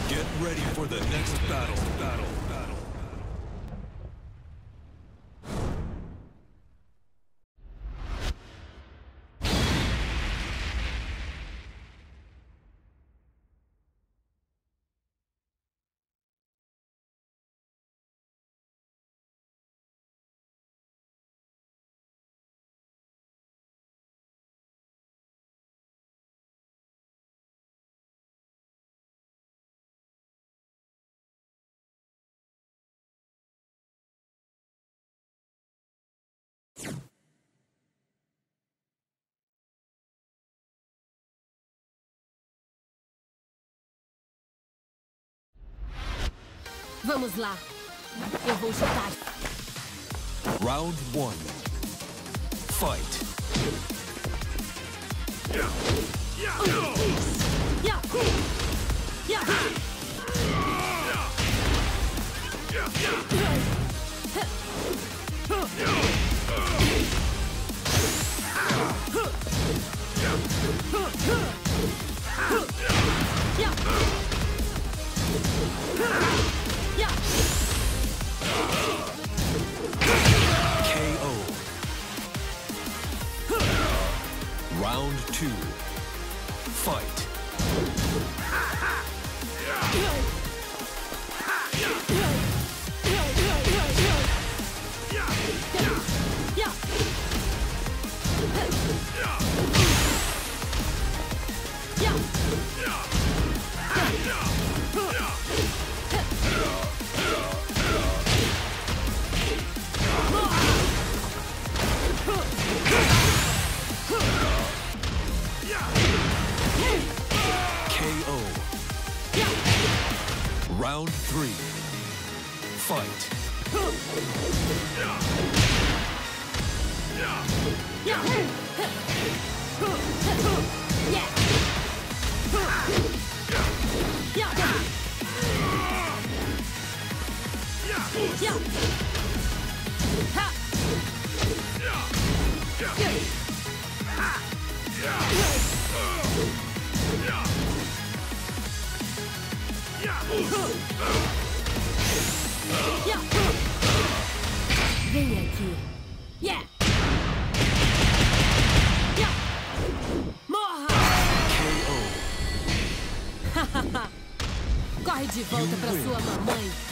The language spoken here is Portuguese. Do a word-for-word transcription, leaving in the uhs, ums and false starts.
Get ready for the next battle. Battle. Battle. Vamos lá. Eu vou chutar. Round one. Fight. Yeah. Yeah. Yeah. Yeah. K O. Round two. Fight. Round three. Fight. Yeah. Vem aqui. Yeah. Yeah. Morra. K O. Corre de volta pra sua mamãe.